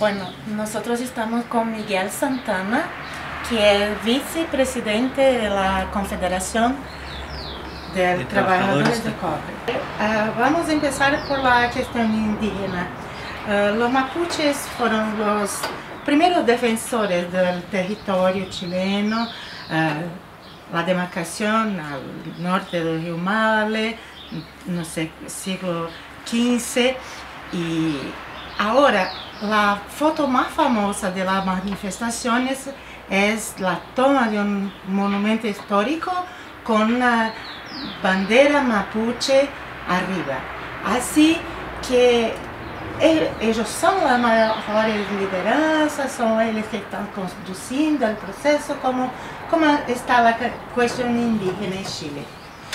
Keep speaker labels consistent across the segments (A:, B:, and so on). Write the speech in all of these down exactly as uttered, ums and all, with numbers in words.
A: Bueno, nosotros estamos con Miguel Santana, que es vicepresidente de la Confederación de, de Trabajadores de Cobre. Uh, vamos a empezar por la cuestión indígena. Uh, los mapuches fueron los primeros defensores del territorio chileno, uh, la demarcación al norte del río Maule, no sé, siglo quince, y ahora la foto más famosa de las manifestaciones es la toma de un monumento histórico con una bandera mapuche arriba. Así que ellos son las mayores lideranzas, son ellos que están conduciendo el proceso. ¿Cómo, cómo está la cuestión indígena en Chile?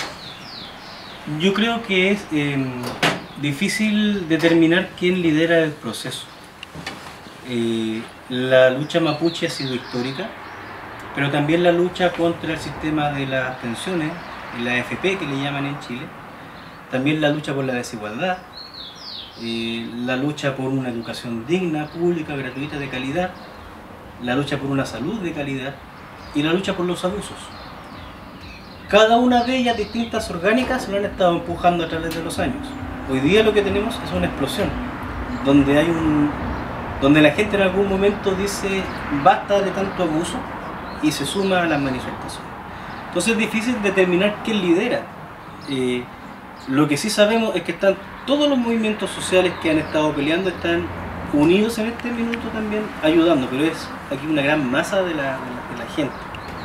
B: Yo creo que es eh, difícil determinar quién lidera el proceso. Eh, la lucha mapuche ha sido histórica, pero también la lucha contra el sistema de las pensiones, la A F P que le llaman en Chile, también la lucha por la desigualdad, eh, la lucha por una educación digna, pública, gratuita, de calidad, la lucha por una salud de calidad y la lucha por los abusos. Cada una de ellas, distintas orgánicas, lo han estado empujando a través de los años. Hoy día lo que tenemos es una explosión, donde hay un, donde la gente en algún momento dice basta de tanto abuso y se suma a las manifestaciones. Entonces es difícil determinar quién lidera. Eh, lo que sí sabemos es que están todos los movimientos sociales que han estado peleando, están unidos en este minuto también ayudando, pero es aquí una gran masa de la, de la, de la gente.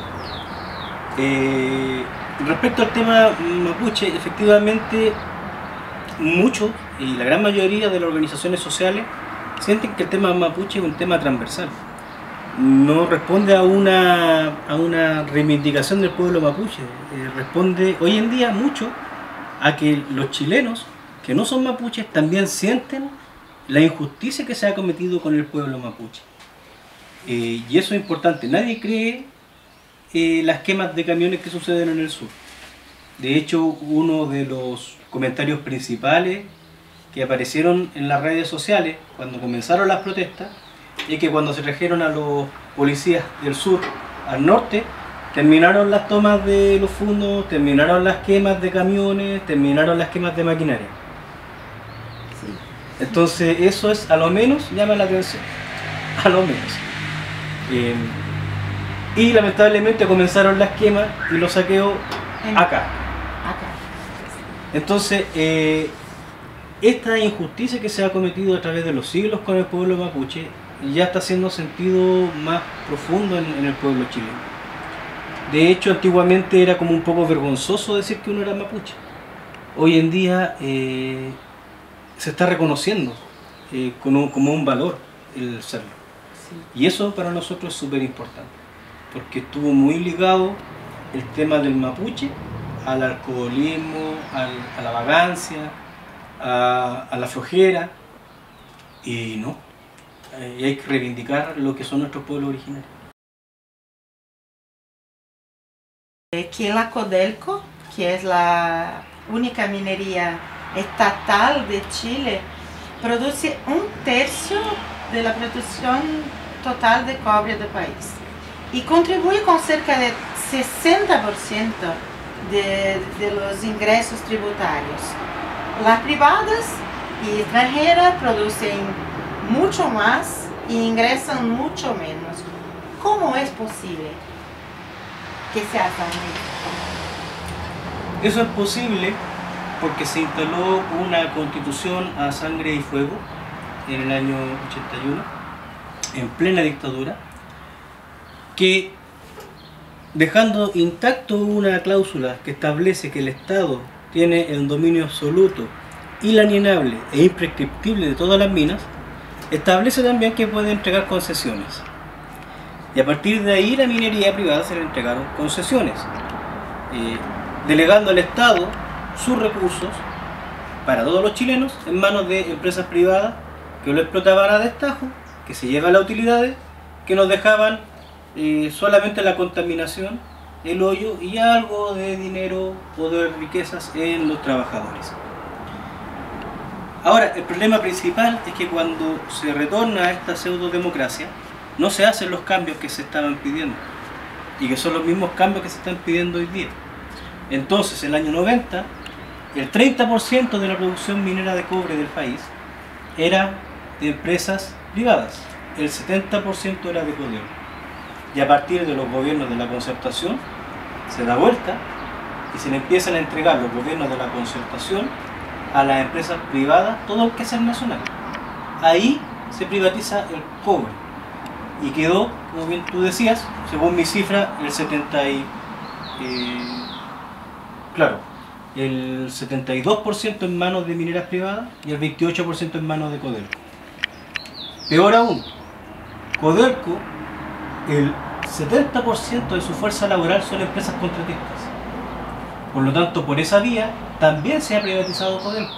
B: Eh, respecto al tema mapuche, efectivamente muchos y la gran mayoría de las organizaciones sociales sienten que el tema mapuche es un tema transversal, no responde a una, a una reivindicación del pueblo mapuche, eh, responde hoy en día mucho a que los chilenos que no son mapuches también sienten la injusticia que se ha cometido con el pueblo mapuche, eh, y eso es importante. Nadie cree eh, las quemas de camiones que suceden en el sur. De hecho, uno de los comentarios principales que aparecieron en las redes sociales cuando comenzaron las protestas es que cuando se trajeron a los policías del sur al norte, terminaron las tomas de los fundos, terminaron las quemas de camiones, terminaron las quemas de maquinaria. Sí. Entonces eso es, a lo menos, llama la atención, a lo menos. Eh, y lamentablemente comenzaron las quemas y los saqueos acá. Entonces, eh, esta injusticia que se ha cometido a través de los siglos con el pueblo mapuche ya está haciendo sentido más profundo en, en el pueblo chileno. De hecho, antiguamente era como un poco vergonzoso decir que uno era mapuche. Hoy en día eh, se está reconociendo eh, como, como un valor el serlo. Sí. Y eso para nosotros es súper importante, porque estuvo muy ligado el tema del mapuche al alcoholismo, al, a la vagancia, a, a la flojera, y no, eh, y hay que reivindicar lo que son nuestros pueblos originarios.
A: Que la Codelco, que es la única minería estatal de Chile, produce un tercio de la producción total de cobre del país y contribuye con cerca de sesenta por ciento De, de los ingresos tributarios. Las privadas y extranjeras producen mucho más y ingresan mucho menos. ¿Cómo es posible que se haga esto?
B: Eso es posible porque se instaló una constitución a sangre y fuego en el año ochenta y uno, en plena dictadura, que dejando intacto una cláusula que establece que el Estado tiene el dominio absoluto, inalienable e imprescriptible de todas las minas, establece también que puede entregar concesiones. Y a partir de ahí la minería privada se le entregaron concesiones, eh, delegando al Estado sus recursos para todos los chilenos en manos de empresas privadas que lo explotaban a destajo, que se llevan las utilidades, que nos dejaban Eh, solamente la contaminación, el hoyo y algo de dinero o de riquezas en los trabajadores. Ahora, el problema principal es que cuando se retorna a esta pseudodemocracia, no se hacen los cambios que se estaban pidiendo, y que son los mismos cambios que se están pidiendo hoy día. Entonces, en el año noventa, el treinta por ciento de la producción minera de cobre del país era de empresas privadas, el setenta por ciento era de Codelco. Y a partir de los gobiernos de la concertación, se da vuelta y se le empiezan a entregar los gobiernos de la concertación a las empresas privadas todo el quehacer nacional. Ahí se privatiza el cobre y quedó, como bien tú decías, según mi cifra, el setenta y, eh, claro, el setenta y dos por ciento en manos de mineras privadas y el veintiocho por ciento en manos de Codelco. Peor aún, Codelco, el setenta por ciento de su fuerza laboral son empresas contratistas. Por lo tanto, por esa vía también se ha privatizado Codelco.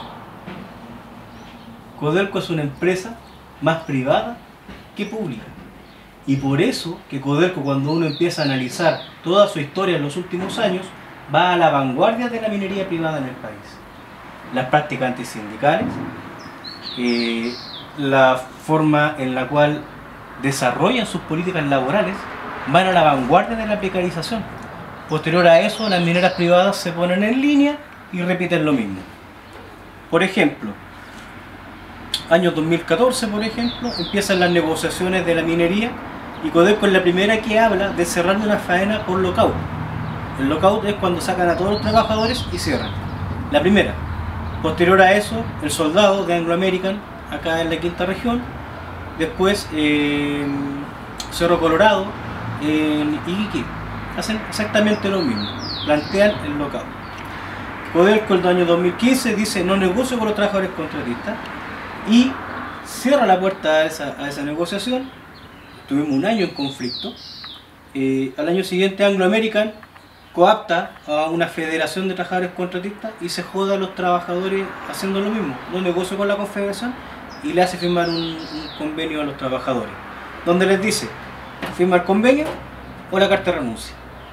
B: Codelco es una empresa más privada que pública. Y por eso que Codelco, cuando uno empieza a analizar toda su historia en los últimos años, va a la vanguardia de la minería privada en el país. Las prácticas antisindicales, eh, la forma en la cual desarrollan sus políticas laborales, van a la vanguardia de la precarización. Posterior a eso, las mineras privadas se ponen en línea y repiten lo mismo. Por ejemplo, año dos mil catorce, por ejemplo, empiezan las negociaciones de la minería y Codelco es la primera que habla de cerrar una faena por lockout. El lockout es cuando sacan a todos los trabajadores y cierran. La primera. Posterior a eso, el soldado de Anglo American, acá en la quinta región. Después, eh, Cerro Colorado, en Iquique. Hacen exactamente lo mismo, plantean el lockout. Codelco el año dos mil quince dice no negocio con los trabajadores contratistas y cierra la puerta a esa, a esa negociación. Tuvimos un año en conflicto. Eh, al año siguiente Anglo American coapta a una federación de trabajadores contratistas y se joda a los trabajadores haciendo lo mismo, no negocio con la confederación y le hace firmar un, un convenio a los trabajadores, donde les dice firma el convenio o la carta de renuncia.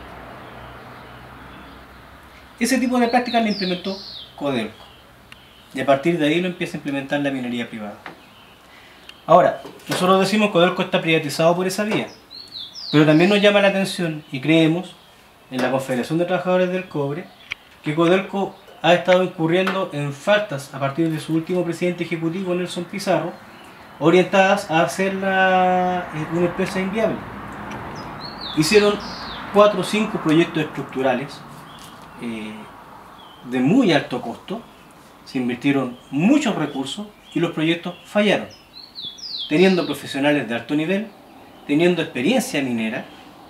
B: Ese tipo de prácticas le implementó Codelco y a partir de ahí lo empieza a implementar la minería privada. Ahora, nosotros decimos que Codelco está privatizado por esa vía, pero también nos llama la atención y creemos en la Confederación de Trabajadores del Cobre que Codelco ha estado incurriendo en faltas a partir de su último presidente ejecutivo, Nelson Pizarro, orientadas a hacerla una empresa inviable. Hicieron cuatro o cinco proyectos estructurales eh, de muy alto costo, se invirtieron muchos recursos y los proyectos fallaron, teniendo profesionales de alto nivel, teniendo experiencia minera,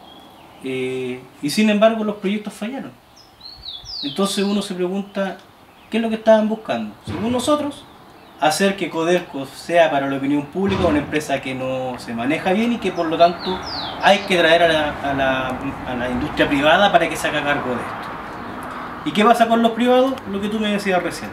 B: eh, y sin embargo los proyectos fallaron. Entonces uno se pregunta, ¿qué es lo que estaban buscando? Según nosotros, hacer que Codelco sea para la opinión pública una empresa que no se maneja bien y que por lo tanto hay que traer a la, a la, a la industria privada para que se haga cargo de esto. ¿Y qué pasa con los privados? Lo que tú me decías recién.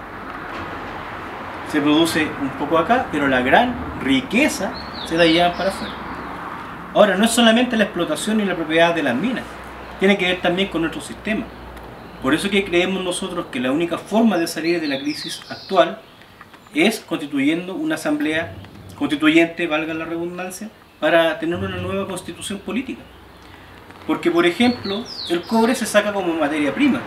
B: Se produce un poco acá, pero la gran riqueza se la llevan para afuera. Ahora, no es solamente la explotación y la propiedad de las minas, tiene que ver también con nuestro sistema. Por eso que creemos nosotros que la única forma de salir de la crisis actual es constituyendo una asamblea constituyente, valga la redundancia, para tener una nueva constitución política. Porque, por ejemplo, el cobre se saca como materia prima.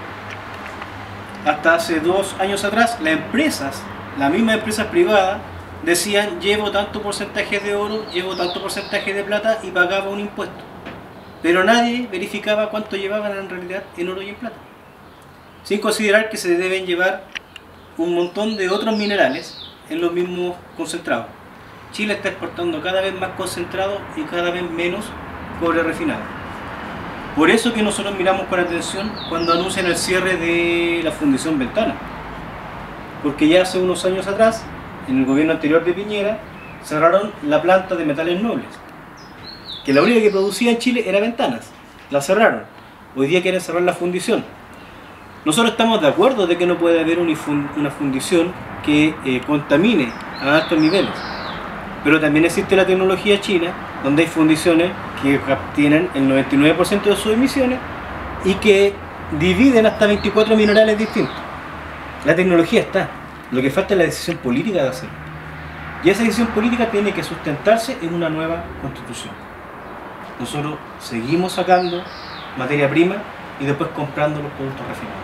B: Hasta hace dos años atrás, las empresas, las mismas empresas privadas, decían llevo tanto porcentaje de oro, llevo tanto porcentaje de plata y pagaba un impuesto. Pero nadie verificaba cuánto llevaban en realidad en oro y en plata. Sin considerar que se deben llevar un montón de otros minerales en los mismos concentrados. Chile está exportando cada vez más concentrado y cada vez menos cobre refinado. Por eso que nosotros miramos con atención cuando anuncian el cierre de la Fundición Ventana. Porque ya hace unos años atrás, en el gobierno anterior de Piñera, cerraron la planta de metales nobles. Que la única que producía en Chile era Ventanas. La cerraron. Hoy día quieren cerrar la fundición. Nosotros estamos de acuerdo de que no puede haber una fundición que eh, contamine a altos niveles. Pero también existe la tecnología china, donde hay fundiciones que obtienen el noventa y nueve por ciento de sus emisiones y que dividen hasta veinticuatro minerales distintos. La tecnología está. Lo que falta es la decisión política de hacerlo. Y esa decisión política tiene que sustentarse en una nueva constitución. Nosotros seguimos sacando materia prima y después comprando los productos refinados.